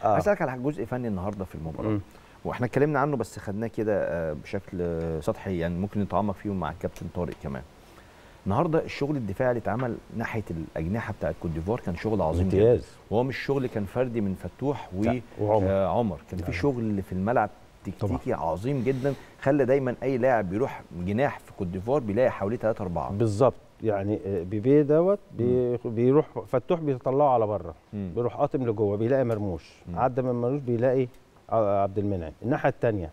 هسألك على جزء فني النهارده في المباراه، واحنا اتكلمنا عنه بس خدناه كده بشكل سطحي، يعني ممكن نتعمق فيه مع الكابتن طارق كمان. النهارده الشغل الدفاعي اللي اتعمل ناحيه الاجنحه بتاعت كوت ديفوار كان شغل عظيم جدا، وهو مش شغل كان فردي من فتوح وعمر، كان في شغل في الملعب تكتيكي عظيم جدا، خلى دايما اي لاعب بيروح جناح في كوت ديفوار بيلاقي حواليه 3 4 بالظبط. يعني بيبي دوت بيروح فتوح بيطلعه على بره، بيروح قاطم لجوه بيلاقي مرموش، عدى من مرموش بيلاقي عبد المنعم. الناحيه الثانيه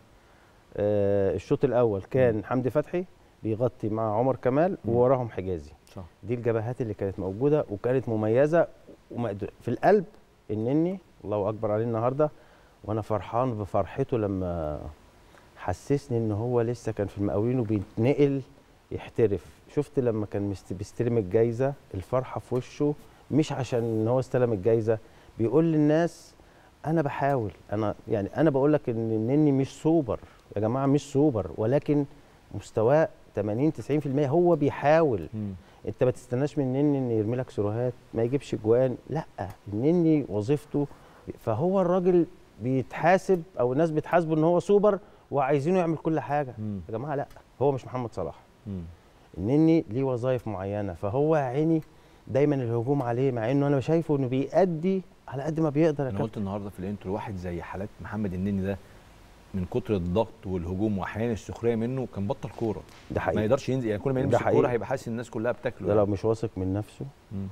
الشوط الاول كان حمدي فتحي بيغطي مع عمر كمال ووراهم حجازي. صح. دي الجبهات اللي كانت موجوده وكانت مميزه. في القلب النني الله اكبر عليه النهارده، وانا فرحان بفرحته لما حسسني ان هو لسه كان في المقاولين وبيتنقل يحترف. شفت لما كان بيستلم الجايزه الفرحه في وشه، مش عشان ان هو استلم الجايزه، بيقول للناس انا بحاول. انا بقول لك ان النني مش سوبر يا جماعه، مش سوبر، ولكن مستواه 80 90% هو بيحاول. انت ما تستناش من النني ان يرمي لك سيروهات، ما يجيبش جوان، لا، النني وظيفته. فهو الراجل بيتحاسب او الناس بتحاسبه ان هو سوبر وعايزينه يعمل كل حاجه. يا جماعه لا، هو مش محمد صلاح. النني ليه وظائف معينه، فهو يا عيني دايما الهجوم عليه، مع انه انا شايفه انه بيأدي على قد ما بيقدر. انا قلت النهارده في الانترو واحد زي حالات محمد النني ده من كتر الضغط والهجوم واحيانا السخريه منه كان بطل كوره. ده حقيقي. ما يقدرش ينزل، يعني كل ما يلمس الكوره هيبقى حاسس الناس كلها بتاكله. ده لو مش واثق من نفسه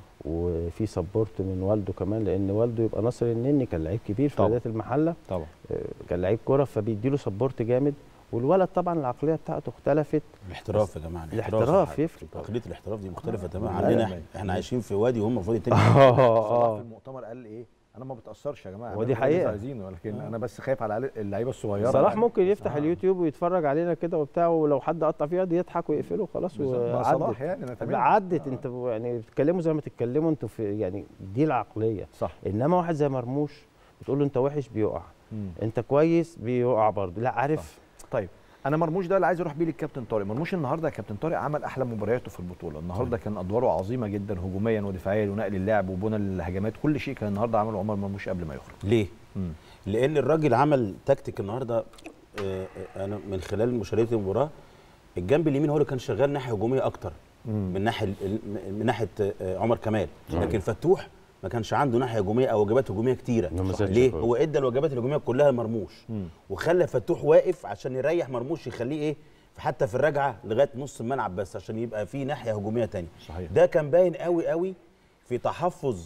وفي سبورت من والده كمان، لان والده يبقى ناصر النني كان لعيب كبير في نادي المحله طبعا، كان لعيب كوره فبيديله سبورت جامد. والولد طبعا العقليه بتاعته اختلفت. الاحتراف يا جماعه، الاحتراف يفرق. عقليه الاحتراف دي مختلفه تماما عننا. احنا عايشين في وادي وهم في وادي تاني. في المؤتمر قال ايه؟ انا ما بتاثرش يا جماعه، ودي حقيقه عايزينه، ولكن انا بس خايف على اللعيبه الصغيره. صلاح ممكن يفتح اليوتيوب ويتفرج علينا كده وبتاع، ولو حد قطع فيها دي يضحك ويقفله خلاص وعدت. يعني عدت. انت يعني بتتكلموا زي ما تتكلموا انتوا في، يعني دي العقليه صح. انما واحد زي مرموش بتقول له انت وحش بيقع، انت كويس بيقع برضه، لا عارف صح. طيب انا مرموش ده اللي عايز اروح بيه للكابتن طارق. مرموش النهارده يا كابتن طارق عمل احلى مبارياته في البطوله النهارده، كان ادواره عظيمه جدا هجوميا ودفاعيا ونقل اللعب وبنى الهجمات، كل شيء كان النهارده عمله عمر مرموش قبل ما يخرج. ليه؟ لان الراجل عمل تكتيك النهارده. انا من خلال مشاهدتي المباراه الجنب اليمين هو اللي كان شغال ناحيه هجوميه اكتر من ناحيه عمر كمال، لكن فتوح ما كانش عنده ناحيه هجوميه او واجبات هجوميه كتيره. ليه؟ هو ادى الواجبات الهجوميه كلها لمرموش وخلى فتوح واقف عشان يريح مرموش، يخليه ايه حتى في الرجعه لغايه نص الملعب بس عشان يبقى في ناحيه هجوميه ثانيه. ده كان باين قوي قوي في تحفظ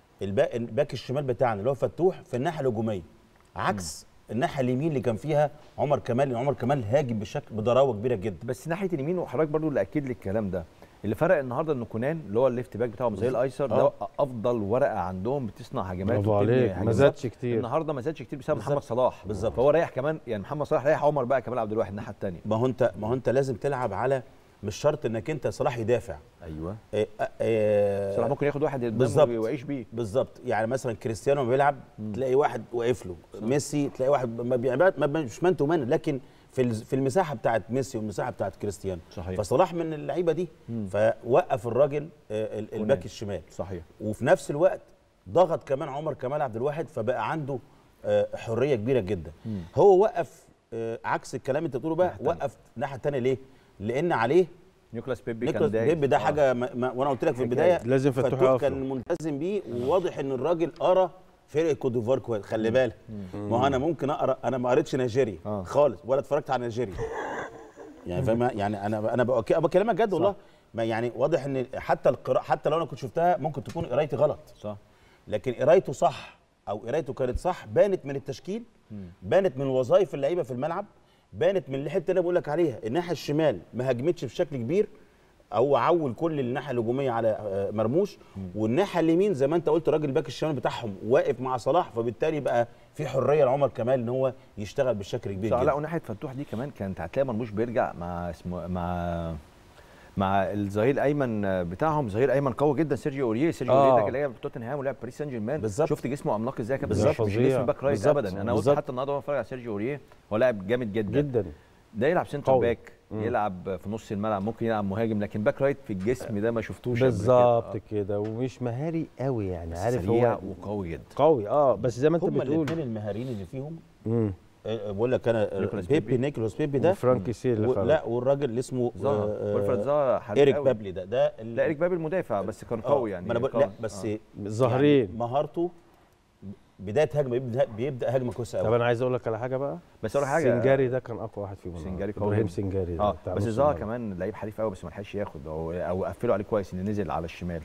الباك الشمال بتاعنا اللي هو فتوح في الناحيه الهجوميه، عكس الناحيه اليمين اللي كان فيها عمر كمال، لان عمر كمال هاجم بضراوه كبيره جدا. بس ناحيه اليمين، وحضرتك برضو اللي اكد لي الكلام ده، اللي فرق النهارده ان كونان اللي هو الليفت باك بتاعهم زي الايسر ده افضل ورقه عندهم، بتصنع هجمات. برافو عليك، ما زادش كتير النهارده، ما زادش كتير بسبب محمد صلاح. بالظبط، فهو ريح كمان، يعني محمد صلاح ريح عمر بقى كمال عبد الواحد الناحيه الثانيه. ما هو انت لازم تلعب على، مش شرط انك انت صلاح يدافع. ايوه صلاح ممكن ياخد واحد قدامه ويعيش بيه. بالظبط، يعني مثلا كريستيانو بيلعب تلاقي واحد واقف له، ميسي تلاقي واحد مش مان تو مان، لكن في المساحه بتاعت ميسي والمساحه بتاعت كريستيانو. صحيح. فصلاح من اللعيبه دي فوقف الراجل الباك الشمال. صحيح. وفي نفس الوقت ضغط كمان عمر كمال عبد الواحد، فبقى عنده حريه كبيره جدا. هو وقف عكس الكلام انت بتقوله بقى، وقف الناحيه الثانيه. ليه؟ لان عليه نيكولاس بيبي ده حاجه وانا قلت لك في البدايه لازم فتوح كان ملتزم بيه، وواضح ان الراجل قرا فرقه كوت ديفوار كويس. خلي بالك، ما هو انا ممكن اقرا، انا ما قريتش نيجيري خالص ولا اتفرجت على نيجيري. يعني فاهم، يعني انا بكلمك جد والله. ما يعني واضح ان حتى القراءه، حتى لو انا كنت شفتها ممكن تكون قرايتي غلط. صح. لكن قرايته صح او قرايته كانت صح، بانت من التشكيل، بانت من وظائف اللعيبه في الملعب، بانت من الحته اللي انا بقول لك عليها. الناحيه الشمال ما هاجمتش بشكل كبير، او عول كل الناحيه الهجوميه على مرموش، والناحيه اليمين زي ما انت قلت الراجل باك الشمال بتاعهم واقف مع صلاح، فبالتالي بقى في حريه لعمر كمال ان هو يشتغل بشكل كبير جدا. لا، وناحيه فتوح دي كمان كانت هتلاقي مرموش بيرجع مع الظهير الايمن بتاعهم، ظهير ايمن قوي جدا، سيرجيو اوريه. ده كان لعب في توتنهام ولعب باريس سان جيرمان. شفت جسمه عملاق ازاي يا كابتن؟ مش جسم باك رايت ابدا. انا قلت حتى النهارده وانا بتفرج على سيرجيو اوريه، هو لاعب جامد جدا. ده يلعب سنتر باك يلعب في نص الملعب، ممكن يلعب مهاجم، لكن باك رايت في الجسم ده ما شفتوش بالظبط كده. ومش مهاري قوي يعني، عارف سريع هو وقوي جدا. قوي بس زي ما انت هم بتقول الاثنين المهاريين اللي فيهم بقول لك انا نيكولاس بيبي ده فرانكي سي اللي لا، والراجل اللي اسمه ويلفريد زاها حريف ايريك قوي. بابلي ده لا ايريك بابلي المدافع بس كان قوي يعني. ما انا لا بس ظاهرين يعني مهارته بدايه هجمه بيبدا هجمه كويسه قوي. طب انا عايز اقول لك على حاجه بقى، بس اقول حاجه، سنجاري ده كان اقوى واحد فيهم. سنجاري قوي، ابراهيم سنجاري ده بس زها كمان لعيب حريف قوي، بس ما لحقش ياخد او قفلوا عليه كويس ان نزل على الشمال.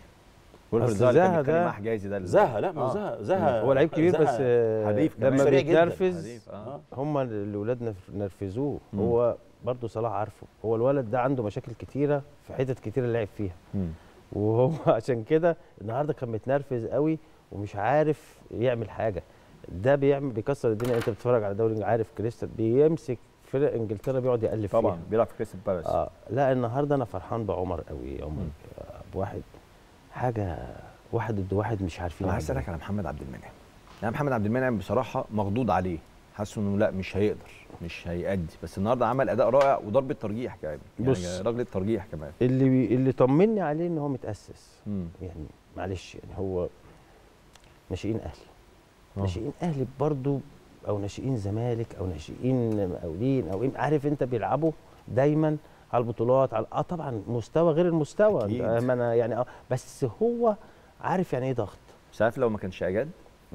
زها ده مع حجازي ده زها لا ما زها هو لعيب كبير بس حريف لما سريع بيتنرفز هم الاولاد نرفزوه. هو برضه صلاح عارفه، هو الولد ده عنده مشاكل كتيره في حتت كتيره لعب فيها، وهو عشان كده النهارده كان متنرفز قوي ومش عارف يعمل حاجه. ده بيكسر الدنيا. انت بتتفرج على دوري، عارف كريستال بيمسك فرق انجلترا بيقعد يقلب فيها طبعا، بيلعب في كريستال بالاس. لا النهارده انا فرحان بعمر قوي. عمر بواحد حاجه، واحد ضد واحد مش عارفين. انا عايز اسالك على محمد عبد المنعم. يعني محمد عبد المنعم بصراحه مخضوض عليه، حاسس انه لا مش هيقدر، مش هيأدي، بس النهارده عمل اداء رائع وضربه ترجيح كمان، يعني رجل الترجيح كمان. اللي طمني عليه ان هو متأسس. يعني معلش يعني هو ناشئين اهلي، ناشئين اهلي برضو، او ناشئين زمالك، او ناشئين مقاولين، او عارف انت بيلعبوا دايما على البطولات، على طبعا مستوى غير المستوى. ما انا يعني بس هو عارف يعني ايه ضغط. مش عارف لو ما كانش اجاد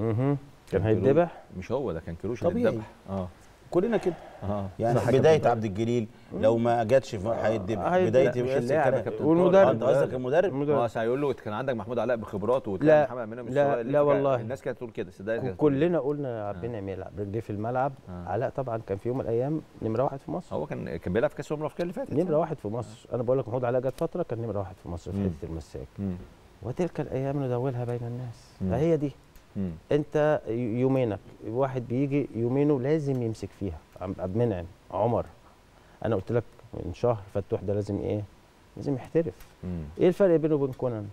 كان هيتذبح. مش هو ده، كان كيروش اللي اتذبح. كلنا كده. يعني بدايه عبد الجليل لو ما جاتش هيتذبح. بدايه والمدرب، انت قصدك المدرب؟ هيقول له كان عندك محمود علاء بخبراته وتلاقي محمد منعم. لا والله الناس كانت تقول كده، كلنا قلنا عبد المنعم يلعب رجليه في الملعب. علاء طبعا كان في يوم من الايام نمره 1 في مصر. هو كان بيلعب في كاس الامم الافريقيه اللي فاتت، نمره 1 في مصر. انا بقول لك محمود علاء جت فتره كان نمره 1 في مصر في حته المساك. وتلك الايام ندولها بين الناس. فهي دي. انت يومينك، واحد بيجي يومينه لازم يمسك فيها. عبد المنعم، عمر، انا قلت لك من شهر فتوح ده لازم ايه؟ لازم يحترف. ايه الفرق بينه وبين كونان؟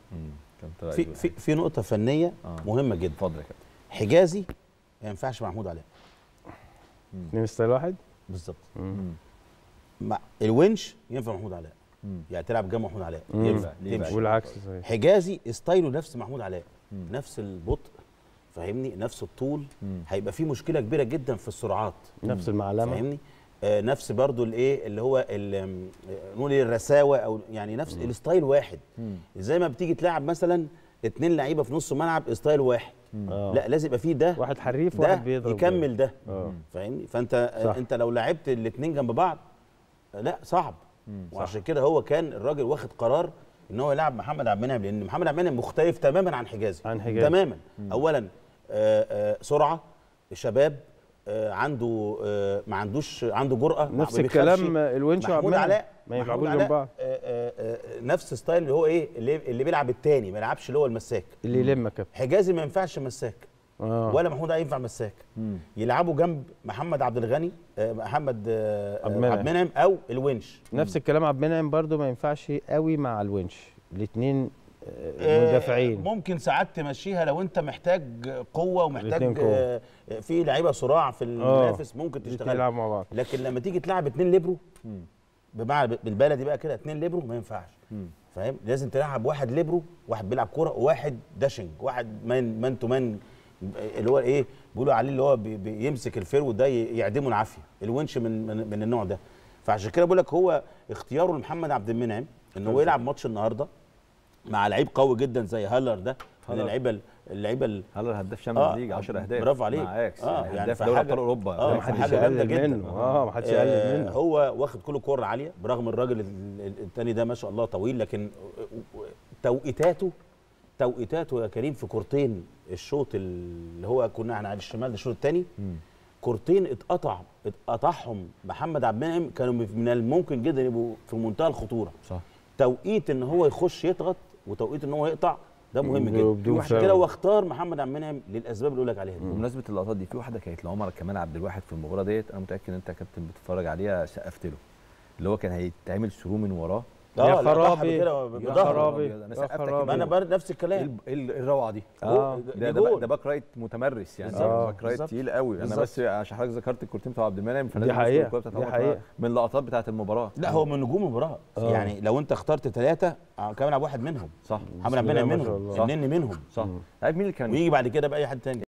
في نقطه فنيه مهمه جدا. اتفضل يا كابتن. حجازي ما ينفعش مع محمود علاء. اثنين ستايل واحد بالظبط. مع الونش ينفع محمود علاء، يعني تلعب جنب محمود علاء ينفع تمشي. والعكس صحيح. حجازي ستايله نفس محمود علاء، نفس البطء، فاهمني، نفس الطول. هيبقى في مشكله كبيره جدا في السرعات. نفس المعلمه، فاهمني. نفس برضو الايه اللي هو نقول الرساوه، او يعني نفس الستايل واحد. زي ما بتيجي تلعب مثلا 2 لعيبه في نص ملعب ستايل واحد. لا لازم يبقى فيه ده واحد حريف وواحد بيضرب يكمل ده. فاهمني. فانت انت لو لعبت الاثنين جنب بعض لا صعب. وعشان كده هو كان الراجل واخد قرار ان هو يلعب محمد عبد المنعم، لان محمد عبد المنعم مختلف تماما عن حجازي. تماما. اولا سرعه، شباب، عنده ما عندوش، عنده جرأه. نفس الكلام الونش محمود علاء ما يلعبوش جنب بعض. نفس ستايل اللي هو ايه اللي بيلعب الثاني، ما يلعبش اللي هو المساك اللي يلمك كده. حجازي ما ينفعش مساك ولا محمود علاء ينفع مساك. يلعبوا جنب محمد عبد الغني، محمد عبد المنعم او الونش. نفس الكلام عبد المنعم برده ما ينفعش قوي مع الونش، الاثنين مدافعين. ممكن ساعات تمشيها لو انت محتاج قوه ومحتاج في لعيبه صراع في المنافس ممكن تشتغل يلعب مع بعض. لكن لما تيجي تلعب 2 ليبرو بمعنى بالبلدي بقى كده 2 ليبرو ما ينفعش. فاهم. لازم تلعب واحد ليبرو، واحد بيلعب كوره، وواحد داشنج، واحد مان تو مان، اللي هو ايه بيقولوا عليه اللي هو بيمسك الفرو ده يعدمه العافيه. الونش من النوع ده. فعشان كده بقول لك هو اختياره لمحمد عبد المنعم ان هو يلعب ماتش النهارده مع لعيب قوي جدا زي هالر ده، من اللعيبه هالر هداف شامبيونز ليج 10 اهداف. برافو عليك. مع اكس يعني هداف دوري ابطال اوروبا. ما حدش يقلل منه. ما حدش يقلل منه. هو واخد كل كوره عاليه، برغم الراجل الثاني ده ما شاء الله طويل، لكن توقيتاته يا كريم في كورتين الشوط اللي هو كنا احنا على الشمال ده الشوط الثاني، كورتين اتقطعهم محمد عبد المنعم كانوا من الممكن جدا يبقوا في منتهى الخطوره. صح. توقيت ان هو يخش يضغط وتوقيت ان هو يقطع ده مهم جدا. وعشان كده هو اختار محمد عبد المنعم للاسباب اللي اقول لك عليها دي. بمناسبه اللقطات دي، في واحده كانت لعمر كمال عبد الواحد في المباراه ديت، انا متاكد ان انت يا كابتن بتتفرج عليها سقفت له، اللي هو كان هيتعمل ثرو من وراه يا لا، ضحى خرابي بكده يا بظهره. خرابي أنا يا سقفتك خرابي. ما انا برضه نفس الكلام. ايه الروعه دي؟ ده ده جول. باك رايت متمرس يعني، بالظبط. باك رايت بالظبط. تقيل قوي. انا بالظبط. بس عشان حضرتك ذكرت الكورتين بتاع عبد المنعم، دي حقيقة، دي حقيقة. من اللقطات بتاعه المباراه. لا هو من نجوم المباراه يعني. لو انت اخترت 3 كمان العب واحد منهم. صح. محمد عبد المنعم ما شاء منهم، الله. النني منهم، صح. عارف مين اللي كان ويجي بعد كده باي حد تاني.